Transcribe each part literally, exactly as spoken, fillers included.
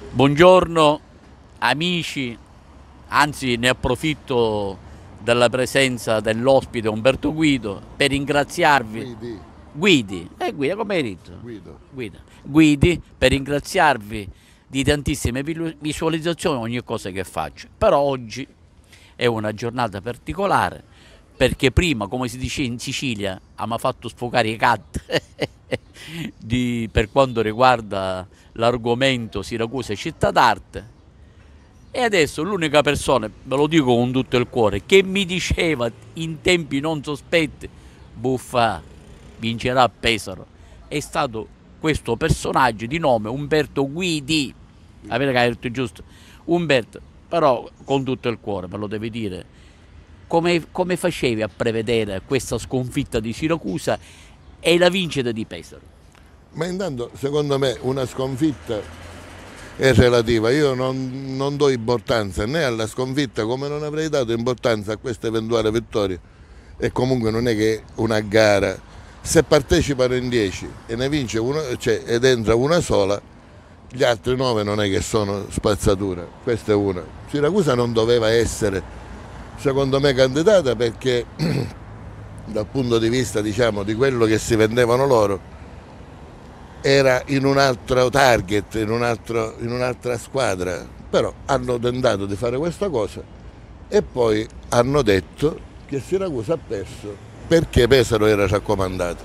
Buongiorno amici, anzi ne approfitto della presenza dell'ospite Umberto Guido per ringraziarvi, Guidi, Guidi, eh Guida come hai detto? Guido. Guida, Guidi, per ringraziarvi di tantissime vilu- visualizzazioni ogni cosa che faccio. Però oggi è una giornata particolare perché prima, come si dice in Sicilia, abbiamo fatto sfogare i cat di- per quanto riguarda l'argomento Siracusa città d'arte. E adesso l'unica persona, ve lo dico con tutto il cuore, che mi diceva in tempi non sospetti, buffa, vincerà a Pesaro, è stato questo personaggio di nome Umberto Guidi. Avete detto giusto? Umberto, però con tutto il cuore, me lo devi dire, come, come facevi a prevedere questa sconfitta di Siracusa e la vincita di Pesaro? Ma intanto, secondo me, una sconfitta è relativa. Io non, non do importanza né alla sconfitta, come non avrei dato importanza a questa eventuale vittoria. E comunque non è che una gara, se partecipano in dieci e ne vince uno, cioè, ed entra una sola, gli altri nove non è che sono spazzatura. Questa è una. Siracusa non doveva essere, secondo me, candidata perché dal punto di vista, diciamo, di quello che si vendevano loro era in un altro target, in, un altro, in un'altra squadra, però hanno tentato di fare questa cosa e poi hanno detto che Siracusa ha perso perché Pesaro era raccomandato.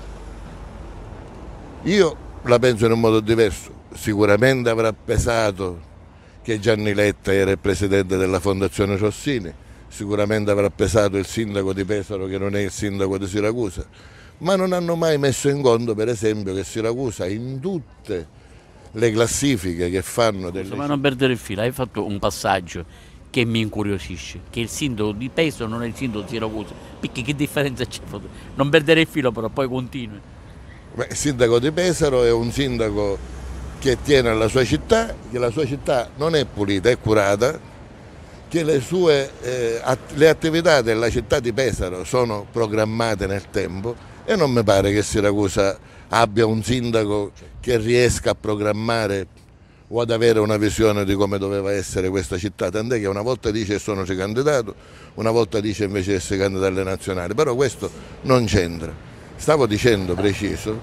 Io la penso in un modo diverso, sicuramente avrà pesato che Gianni Letta era il presidente della Fondazione Rossini, sicuramente avrà pesato il sindaco di Pesaro che non è il sindaco di Siracusa, ma non hanno mai messo in conto, per esempio, che Siracusa in tutte le classifiche che fanno delle... Ma non perdere il filo, hai fatto un passaggio che mi incuriosisce, che il sindaco di Pesaro non è il sindaco di Siracusa, perché che differenza c'è? Non perdere il filo però, poi continui. Beh, il sindaco di Pesaro è un sindaco che tiene alla sua città, che la sua città non è pulita, è curata, che le, sue, eh, att- le attività della città di Pesaro sono programmate nel tempo e non mi pare che Siracusa abbia un sindaco che riesca a programmare o ad avere una visione di come doveva essere questa città, tant'è che una volta dice che sono ricandidato, una volta dice invece che si candida alle nazionali, però questo non c'entra. Stavo dicendo preciso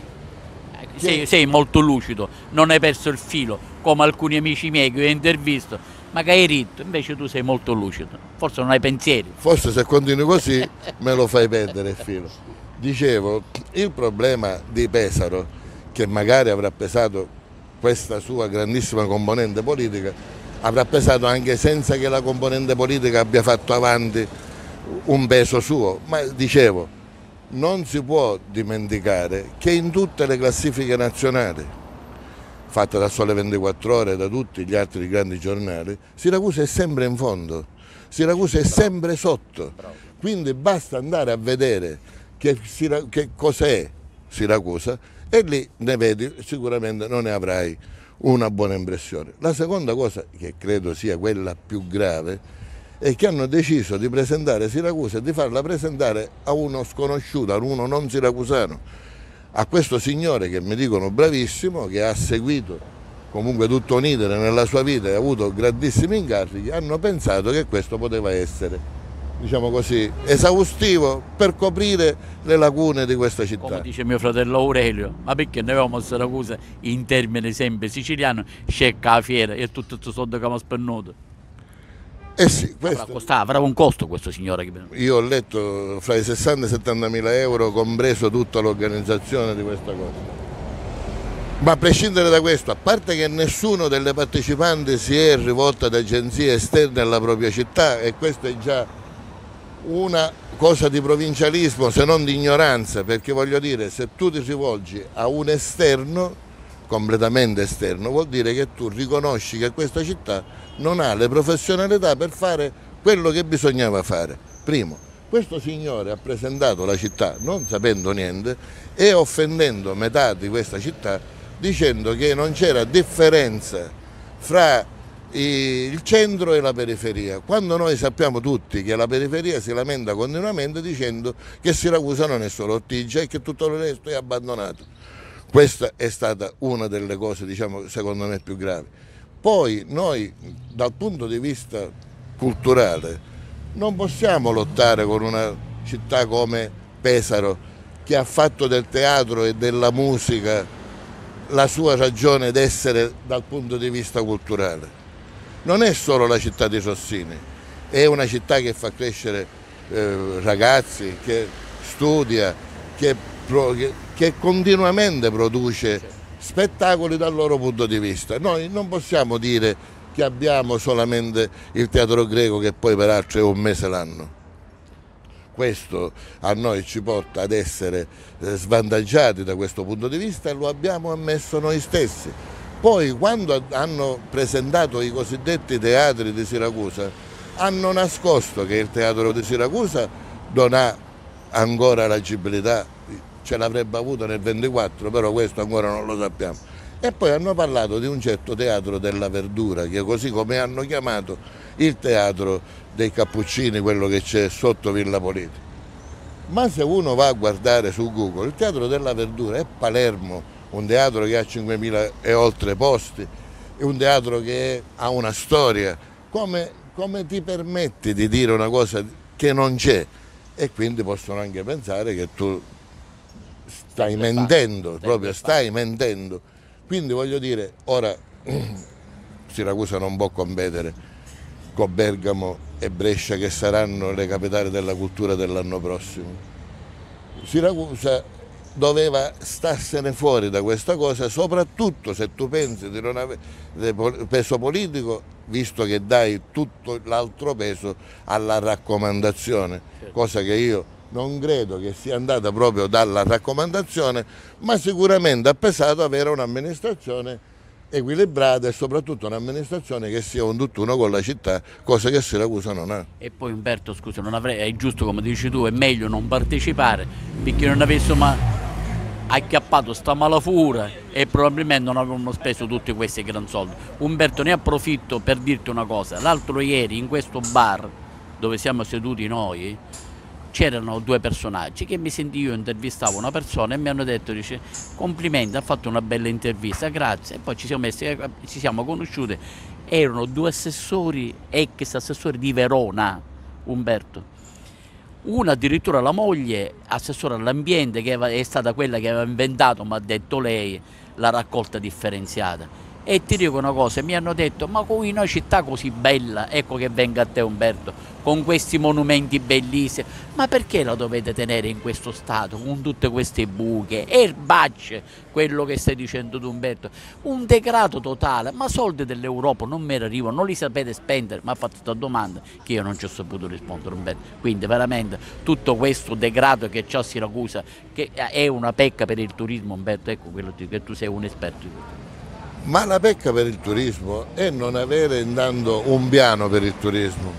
Sei, sei molto lucido, non hai perso il filo, come alcuni amici miei che ho intervisto, ma che hai ritto, invece tu sei molto lucido, forse non hai pensieri. forse se continui così me lo fai perdere il filo. Dicevo, il problema di Pesaro, che magari avrà pesato questa sua grandissima componente politica, avrà pesato anche senza che la componente politica abbia fatto avanti un peso suo, ma dicevo, non si può dimenticare che in tutte le classifiche nazionali, fatte da Sole ventiquattro Ore e da tutti gli altri grandi giornali, Siracusa è sempre in fondo, Siracusa è sempre sotto, quindi basta andare a vedere che, che cos'è Siracusa e lì ne vedi, sicuramente non ne avrai una buona impressione. La seconda cosa, che credo sia quella più grave, è che hanno deciso di presentare Siracusa e di farla presentare a uno sconosciuto, a uno non siracusano, a questo signore che mi dicono bravissimo, che ha seguito comunque tutto un iter nella sua vita e ha avuto grandissimi incarichi. Hanno pensato che questo poteva essere, diciamo così, esaustivo per coprire le lacune di questa città. Come dice mio fratello Aurelio, ma perché noi avevamo a Siracusa in termini sempre siciliano, scecca la fiera e tutto questo soldo che abbiamo spennuto. Eh sì, Avrà, questo, costato, avrà un costo questo signore. Che... io ho letto fra i sessanta e i settant mila euro, compreso tutta l'organizzazione di questa cosa. Ma a prescindere da questo, a parte che nessuno delle partecipanti si è rivolto ad agenzie esterne alla propria città, e questa è già una cosa di provincialismo, se non di ignoranza, perché voglio dire, se tu ti rivolgi a un esterno, completamente esterno, vuol dire che tu riconosci che questa città non ha le professionalità per fare quello che bisognava fare. Primo, questo signore ha presentato la città non sapendo niente e offendendo metà di questa città, dicendo che non c'era differenza fra il centro e la periferia, quando noi sappiamo tutti che la periferia si lamenta continuamente dicendo che Siracusa non è solo Ortigia e che tutto il resto è abbandonato. Questa è stata una delle cose, diciamo, secondo me più gravi. Poi noi dal punto di vista culturale non possiamo lottare con una città come Pesaro, che ha fatto del teatro e della musica la sua ragione d'essere dal punto di vista culturale. Non è solo la città di Sossini, è una città che fa crescere eh, ragazzi, che studia, che, che, che continuamente produce spettacoli dal loro punto di vista. Noi non possiamo dire che abbiamo solamente il teatro greco, che poi peraltro è un mese l'anno. Questo a noi ci porta ad essere svantaggiati da questo punto di vista e lo abbiamo ammesso noi stessi. Poi quando hanno presentato i cosiddetti teatri di Siracusa hanno nascosto che il teatro di Siracusa non ha ancora l'agibilità, ce l'avrebbe avuto nel ventiquattro, però questo ancora non lo sappiamo. E poi hanno parlato di un certo teatro della verdura, che così come hanno chiamato il teatro dei Cappuccini, quello che c'è sotto Villa Politi. Ma se uno va a guardare su Google, il teatro della verdura è Palermo, un teatro che ha cinquemila e oltre posti, è un teatro che ha una storia. Come, come ti permetti di dire una cosa che non c'è? E quindi possono anche pensare che tu stai mentendo, proprio stai mentendo. Quindi voglio dire, ora Siracusa non può competere con Bergamo e Brescia, che saranno le capitali della cultura dell'anno prossimo. Siracusa doveva starsene fuori da questa cosa, soprattutto se tu pensi di non avere peso politico, visto che dai tutto l'altro peso alla raccomandazione, cosa che io non credo che sia andata proprio dalla raccomandazione, ma sicuramente ha pesato avere un'amministrazione equilibrata e soprattutto un'amministrazione che sia un tutt'uno con la città, cosa che Siracusa non ha. E poi Umberto, scusa, non avrei, è giusto come dici tu, è meglio non partecipare, perché non avessimo acchiappato sta malafura e probabilmente non avremmo speso tutti questi gran soldi. Umberto, ne approfitto per dirti una cosa: l'altro ieri in questo bar dove siamo seduti noi c'erano due personaggi che mi sentivo, io intervistavo una persona e mi hanno detto, dice, complimenti, ha fatto una bella intervista, grazie. E poi ci siamo messi, ci siamo conosciuti, erano due assessori, ex assessori di Verona, Umberto. Una addirittura la moglie, assessore all'ambiente, che è stata quella che aveva inventato, mi ha detto lei, la raccolta differenziata. E ti dico una cosa, mi hanno detto, ma con una città così bella, ecco che venga a te Umberto, con questi monumenti bellissimi, ma perché la dovete tenere in questo stato, con tutte queste buche, erbacce, quello che stai dicendo tu Umberto, un degrado totale, ma soldi dell'Europa non mi arrivano, non li sapete spendere, mi ha fatto questa domanda che io non ci ho saputo rispondere Umberto, quindi veramente tutto questo degrado che c'ha Siracusa, che è una pecca per il turismo Umberto, ecco quello che tu sei un esperto. Ma la pecca per il turismo è non avere intanto un piano per il turismo.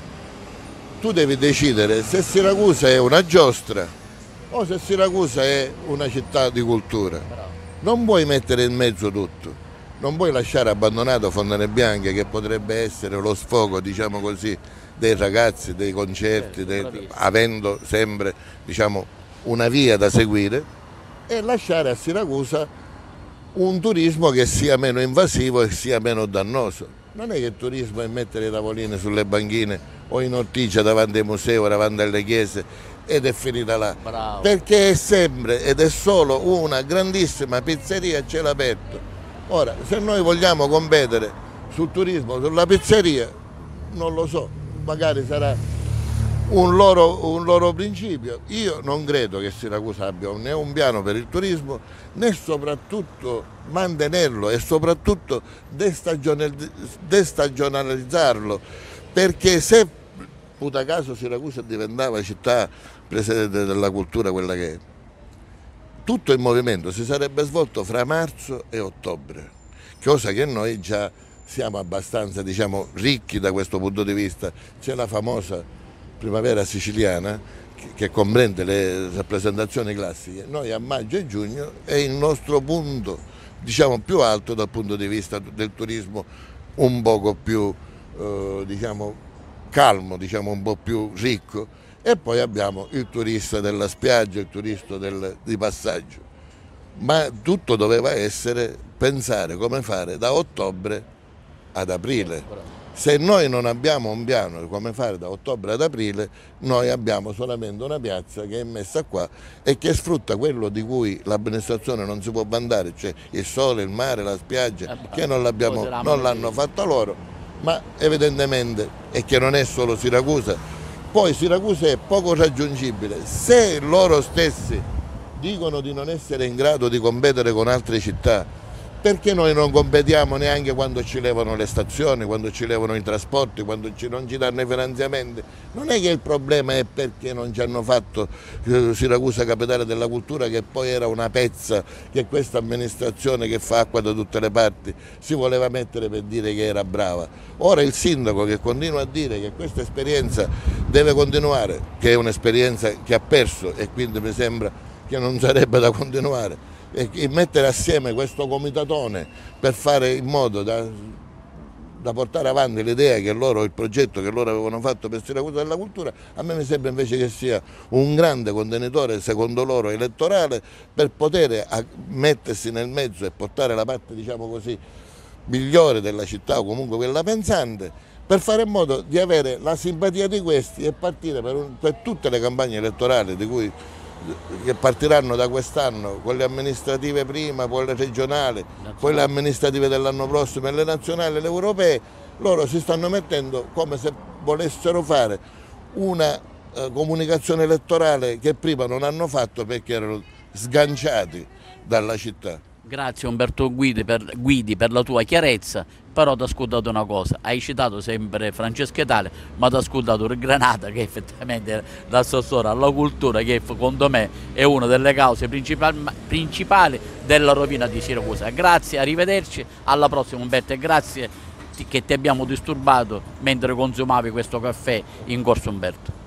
Tu devi decidere se Siracusa è una giostra o se Siracusa è una città di cultura. Non puoi mettere in mezzo tutto, non puoi lasciare abbandonato Fontane Bianche, che potrebbe essere lo sfogo, diciamo così, dei ragazzi, dei concerti, dei, avendo sempre, diciamo, una via da seguire, e lasciare a Siracusa un turismo che sia meno invasivo e sia meno dannoso. Non è che il turismo è mettere i tavolini sulle banchine o in ortigia davanti ai musei o davanti alle chiese ed è finita là. Bravo. Perché è sempre ed è solo una grandissima pizzeria a cielo aperto. Ora, se noi vogliamo competere sul turismo, sulla pizzeria, non lo so, magari sarà un loro, un loro principio. Io non credo che Siracusa abbia né un piano per il turismo, né soprattutto mantenerlo e soprattutto destagionalizzarlo, perché se puta caso Siracusa diventava città presidente della cultura, quella che è, tutto il movimento si sarebbe svolto fra marzo e ottobre, cosa che noi già siamo abbastanza, diciamo, ricchi da questo punto di vista. C'è la famosa primavera siciliana che comprende le rappresentazioni classiche. Noi a maggio e giugno è il nostro punto, diciamo, più alto dal punto di vista del turismo, un poco più eh, diciamo, calmo, diciamo, un po' più ricco, e poi abbiamo il turista della spiaggia, il turista del, di passaggio. Ma tutto doveva essere pensare come fare da ottobre ad aprile. Se noi non abbiamo un piano di come fare da ottobre ad aprile, noi abbiamo solamente una piazza che è messa qua e che sfrutta quello di cui l'amministrazione non si può vantare, cioè il sole, il mare, la spiaggia, che non l'hanno fatto loro, ma evidentemente è che non è solo Siracusa. Poi Siracusa è poco raggiungibile. Se loro stessi dicono di non essere in grado di competere con altre città, perché noi non competiamo neanche quando ci levano le stazioni, quando ci levano i trasporti, quando ci, non ci danno i finanziamenti? Non è che il problema è perché non ci hanno fatto eh, Siracusa capitale della cultura, che poi era una pezza che questa amministrazione che fa acqua da tutte le parti si voleva mettere per dire che era brava. Ora il sindaco che continua a dire che questa esperienza deve continuare, che è un'esperienza che ha perso e quindi mi sembra che non sarebbe da continuare, e mettere assieme questo comitatone per fare in modo da, da portare avanti l'idea che loro, il progetto che loro avevano fatto per Siracusa della cultura, a me mi sembra invece che sia un grande contenitore, secondo loro, elettorale, per poter mettersi nel mezzo e portare la parte, diciamo così, migliore della città, o comunque quella pensante, per fare in modo di avere la simpatia di questi e partire per, un, per tutte le campagne elettorali di cui che partiranno da quest'anno, quelle amministrative prima, poi le regionali, poi le amministrative dell'anno prossimo e le nazionali e le europee. Loro si stanno mettendo come se volessero fare una eh, comunicazione elettorale che prima non hanno fatto perché erano sganciati dalla città. Grazie Umberto Guidi per, Guidi per la tua chiarezza, però ti ho ascoltato una cosa, hai citato sempre Francesco Italia, ma ti ho ascoltato il Granata, che effettivamente è l'assessore alla cultura, che secondo me è una delle cause principali, principali della rovina di Siracusa. Grazie, arrivederci, alla prossima Umberto, e grazie che ti abbiamo disturbato mentre consumavi questo caffè in Corso Umberto.